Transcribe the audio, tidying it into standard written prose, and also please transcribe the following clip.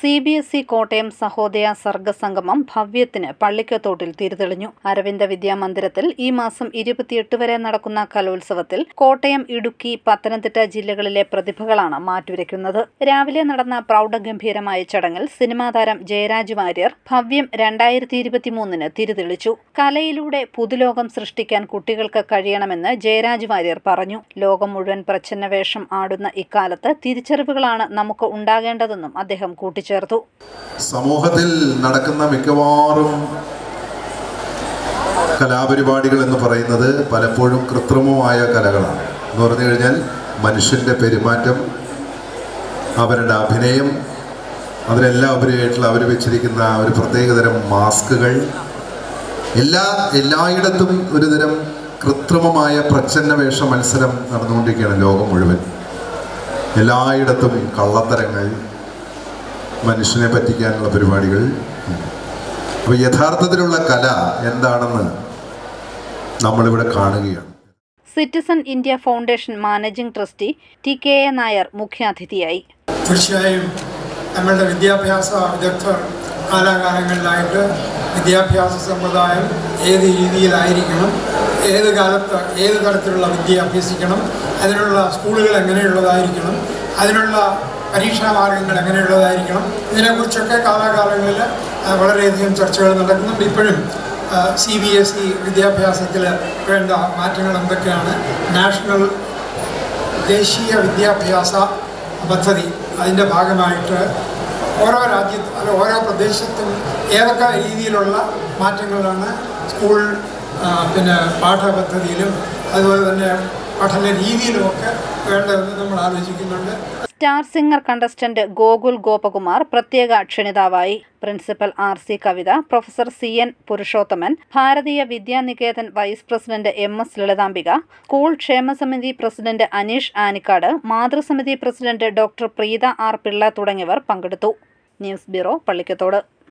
CBSE Kottayam Sahodaya Sargasangamam ഭവ്യത്തിന് പള്ളിക്കത്തോട്ടിൽ തിരിതെളിഞ്ഞു. Aravinda വിദ്യാമന്ദിരത്തിൽ ഈ മാസം 28 വരെ നടക്കുന്ന കലോത്സവത്തിൽ കോട്ടയം, ഇടുക്കി, പത്തനംതിട്ട ജില്ലകളിലെ പ്രതിഭകളാണ് മാറ്റുരയ്ക്കുന്നത്. രാവിലെ നടന്ന പ്രൗഢഗംഭീരമായ ചടങ്ങിൽ സിനിമാ താരം ജയരാജ് വാര്യർ ഭവ്യം 2023 തിരിതെളിച്ചു. കലയിലൂടെ പുതുലോകം സൃഷ്ടിക്കാൻ കുട്ടികൾക്ക് കഴിയണമെന്ന് ജയരാജ് വാര്യർ പറഞ്ഞു. ലോകം മുഴുവൻ പ്രച്ഛന്നവേഷം ആടുന്ന ഇക്കാലത്ത് തിരിച്ചറിവുകളാണ് നമുക്ക് ഉണ്ടാകേണ്ടതെന്നും അദ്ദേഹം കൂട്ടിച്ചേർത്തു. സമൂഹത്തിൽ നടക്കുന്ന മിക്കവാറും കലാപരിപാടികൾ എന്ന് പറയുന്നത് പലപ്പോഴും കൃത്രിമമായ കലകളാണ്. എന്ന് പറഞ്ഞു കഴിഞ്ഞാൽ മനുഷ്യൻ്റെ പെരുമാറ്റം, അവരുടെ അഭിനയം, അതിനെല്ലാം ഉപരിയായിട്ടുള്ള അവർ വെച്ചിരിക്കുന്ന ഒരു പ്രത്യേകതരം മാസ്കുകൾ, എല്ലായിടത്തും ഒരുതരം കൃത്രിമമായ പ്രച്ഛന്നവേഷ മത്സരം നടന്നുകൊണ്ടിരിക്കുകയാണ് ലോകം മുഴുവൻ. എല്ലായിടത്തും കള്ളത്തരങ്ങൾ, മനുഷ്യനെ പറ്റിക്കാനുള്ള പരിപാടികൾ. അപ്പോൾ യഥാർത്ഥത്തിലുള്ള കല എന്താണെന്ന് നമ്മളിവിടെ കാണുകയാണ്. Citizen India foundation managing trustee TKA Nair മുഖ്യാതിഥിയായി. തീർച്ചയായും നമ്മളുടെ വിദ്യാഭ്യാസ വിദഗ്ധർ കാലാകാലങ്ങളിലായിട്ട് വിദ്യാഭ്യാസ സമ്പ്രദായം ഏത് രീതിയിലായിരിക്കണം, ഏത് കാലത്ത് ഏത് തരത്തിലുള്ള വിദ്യ അഭ്യസിക്കണം, അതിനുള്ള സ്കൂളുകൾ എങ്ങനെയുള്ളതായിരിക്കണം, അതിനുള്ള പരീക്ഷാ മാർഗങ്ങൾ എങ്ങനെയുള്ളതായിരിക്കണം, ഇതിനെക്കുറിച്ചൊക്കെ കാലാകാലങ്ങളിൽ വളരെയധികം ചർച്ചകൾ നടക്കുന്നുണ്ട്. ഇപ്പോഴും CBSE വിദ്യാഭ്യാസത്തിൽ വേണ്ട മാറ്റങ്ങൾ എന്തൊക്കെയാണ്, ദേശീയ വിദ്യാഭ്യാസ പദ്ധതി അതിൻ്റെ ഭാഗമായിട്ട് ഓരോ രാജ്യത്തും അല്ല ഓരോ പ്രദേശത്തും ഏതൊക്കെ രീതിയിലുള്ള മാറ്റങ്ങളാണ് സ്കൂൾ പാഠപദ്ധതിയിലും അതുപോലെ തന്നെ പഠന രീതിയിലുമൊക്കെ വേണ്ടതെന്ന് നമ്മൾ ആലോചിക്കുന്നുണ്ട്. Star singer contestant Gokul Gopakumar പ്രത്യേക ക്ഷണിതാവായി. Principal RC Kavitha, professor CN Purushothaman, Bharatiya Vidyanikethan vice president MS Lalithambika, school ക്ഷേമസമിതി പ്രസിഡന്റ് അനീഷ് ആനിക്കാട്, മാതൃസമിതി president doctor Preetha R Pillai തുടങ്ങിയവർ പങ്കെടുത്തു. News bureau, Pallikathodu.